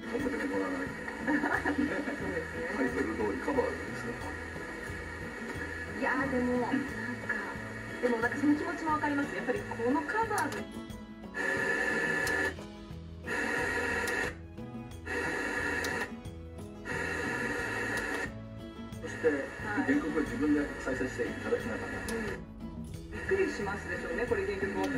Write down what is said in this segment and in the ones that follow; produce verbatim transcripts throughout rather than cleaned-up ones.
表にもらわないと。タイトル通りカバーですね。 いやーでもなんかでもなんかその気持ちもわかります。やっぱりこのカバーがそして原曲を自分で再生していただきながら、 うん、びっくりしますでしょうね、これ原曲を。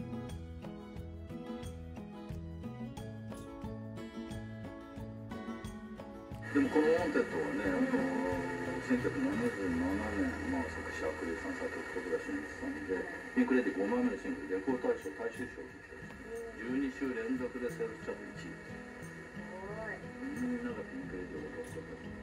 でもこの「ウォンテッド」はね、あのせんきゅうひゃくななじゅうななねん、まあ、作詞阿久悠さん、作曲小倉俊一さんでピンク・レディーごまいめのシングル「レコード大賞」大衆賞を受賞してじゅうにしゅう連続でセールスチャートいちい。みんながピンク・レディーを踊ってた。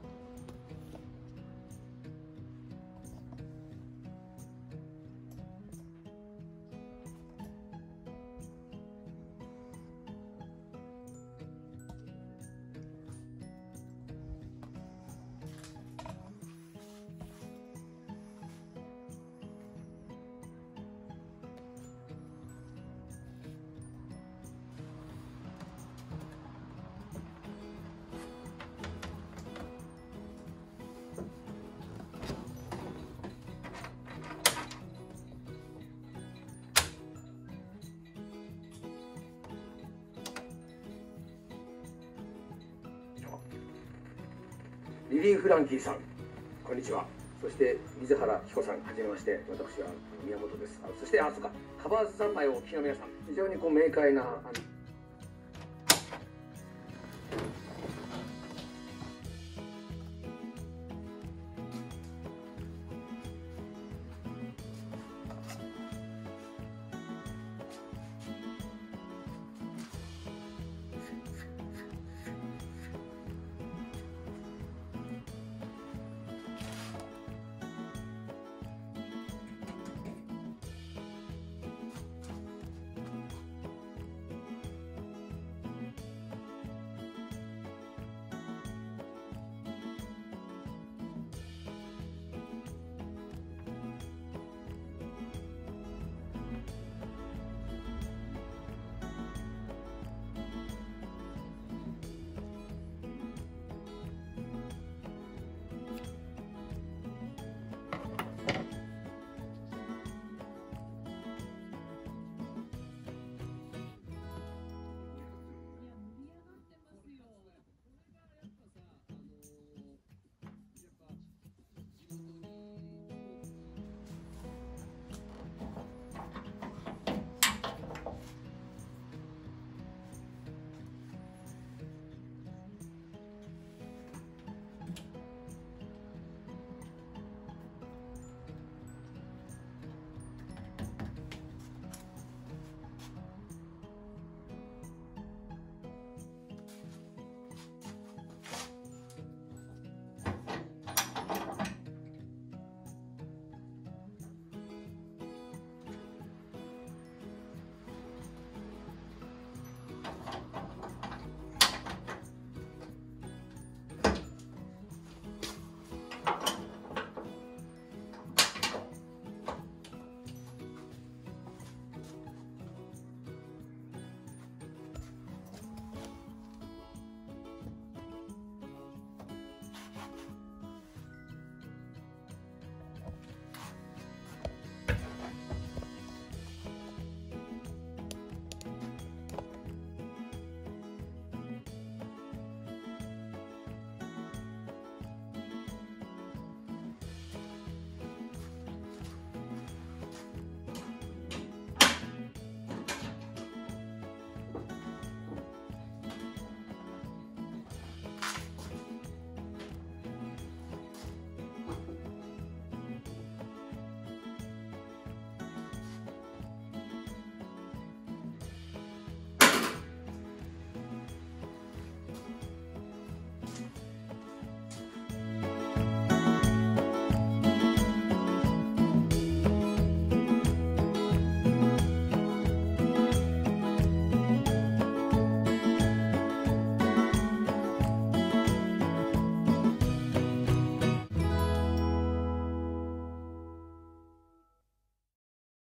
リリー・フランキーさん、こんにちは。そして水原希子さん、はじめまして。私は宮本です。あそして、あ、そうか、カバーズ三昧をお聞きの皆さん、非常にこう明快なあの